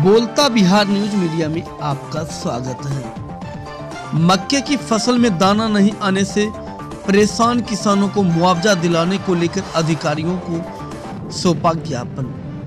बोलता Bihar news media में आपका स्वागत है। मक्के की फसल में दाना नहीं आने से परेशान किसानों को मुआवजा दिलाने को लेकर अधिकारियों को सौंपा ज्ञापन।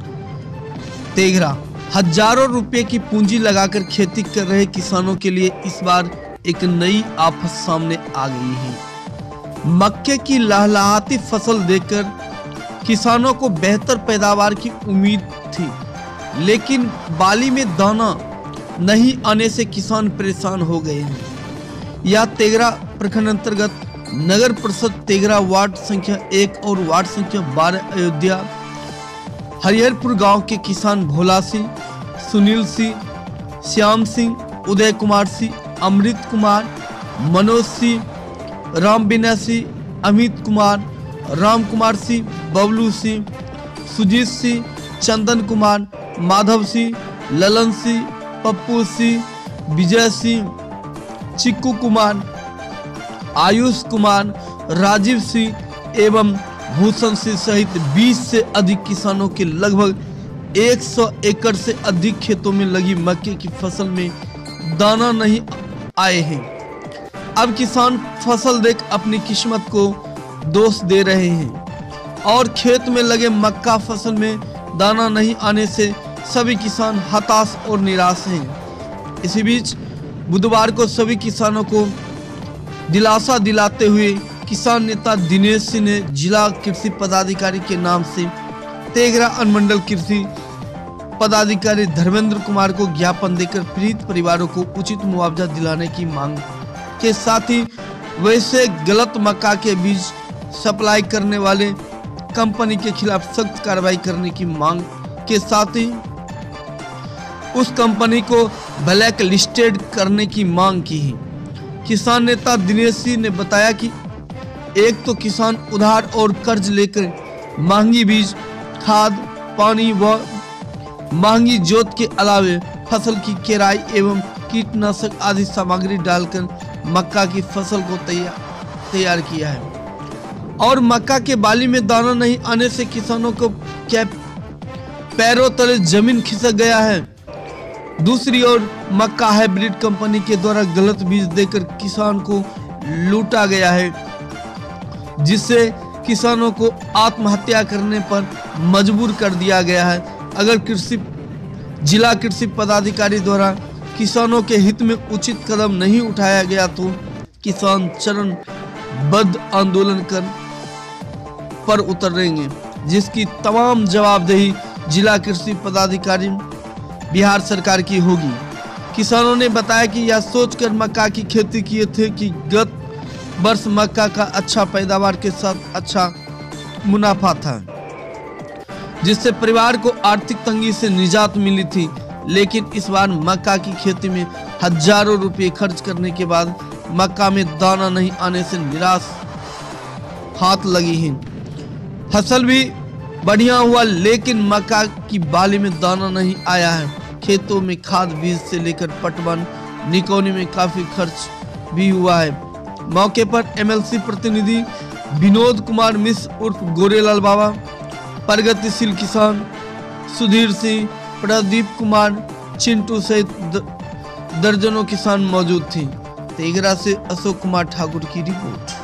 तेघरा हजारों रुपए की पूंजी लगाकर खेती कर रहे किसानों के लिए इस बार एक नई आफत सामने आ गई है। मक्के की लहलहाती फसल देखकर किसानों को बेहतर पैदावार की उम्मीद थी, लेकिन बाली में दाना नहीं आने से किसान परेशान हो गए हैं। यह तेघरा प्रखंड अंतर्गत नगर परिषद तेघरा वार्ड संख्या 1 और वार्ड संख्या 12 अयोध्या हरिहरपुर गांव के किसान भोला सिंह, सुनील सिंह, श्याम सिंह, उदय कुमार सिंह, अमृत कुमार, मनोज सिंह, राम बिना सिंह, अमित कुमार, राम कुमार सिंह, बबलू सिंह, सुजीत सिंह, चंदन कुमार, माधव सिंह, ललन सिंह, पप्पू सिंह, विजय सिंह, चिक्कू कुमार, आयुष कुमार, राजीव सिंह एवं भूषण सिंह सहित 20 से अधिक किसानों के लगभग 100 एकड़ से अधिक खेतों में लगी मक्के की फसल में दाना नहीं आए हैं। अब किसान फसल देख अपनी किस्मत को दोष दे रहे हैं और खेत में लगे मक्का फसल में दाना नहीं आने से सभी किसान हताश और निराश हैं। इसी बीच बुधवार को सभी किसानों को दिलासा दिलाते हुए किसान नेता दिनेश सिंह ने जिला कृषि पदाधिकारी के नाम से तेघरा अनुमंडल कृषि पदाधिकारी धर्मेंद्र कुमार को ज्ञापन देकर पीड़ित परिवारों को उचित मुआवजा दिलाने की मांग के साथ ही वैसे गलत मक्का के बीज सप्लाई करने वाले कंपनी के खिलाफ सख्त कार्रवाई करने की मांग के साथ ही उस कंपनी को ब्लैक लिस्टेड करने की मांग की है। किसान नेता दिनेश सिंह ने बताया कि एक तो किसान उधार और कर्ज लेकर महंगी बीज, खाद, पानी व महंगी जोत के अलावे फसल की केराई एवं कीटनाशक आदि सामग्री डालकर मक्का की फसल को तैयार किया है और मक्का के बाली में दाना नहीं आने से किसानों को पैरों तले जमीन खिसक गया है। दूसरी ओर मक्का हाइब्रिड कंपनी के द्वारा गलत बीज देकर किसान को लूटा गया है, जिससे किसानों को आत्महत्या करने पर मजबूर कर दिया गया है। अगर जिला कृषि पदाधिकारी द्वारा किसानों के हित में उचित कदम नहीं उठाया गया तो किसान चरणबद्ध आंदोलन पर उतरेंगे, जिसकी तमाम जवाबदेही जिला कृषि पदाधिकारी बिहार सरकार की होगी। किसानों ने बताया कि यह सोचकर मक्का की खेती किए थे कि गत वर्ष मक्का का अच्छा पैदावार के साथ अच्छा मुनाफा था, जिससे परिवार को आर्थिक तंगी से निजात मिली थी, लेकिन इस बार मक्का की खेती में हजारों रुपए खर्च करने के बाद मक्का में दाना नहीं आने से निराश हाथ लगी है। फसल भी बढ़िया हुआ, लेकिन मक्का की बाली में दाना नहीं आया है। खेतों में खाद बीज से लेकर पटवन निकौनी में काफी खर्च भी हुआ है। मौके पर एमएलसी प्रतिनिधि विनोद कुमार मिश्र उर्फ गोरेलाल बाबा, प्रगतिशील किसान सुधीर सिंह, प्रदीप कुमार, चिंटू सहित दर्जनों किसान मौजूद थे। तेघरा से अशोक कुमार ठाकुर की रिपोर्ट।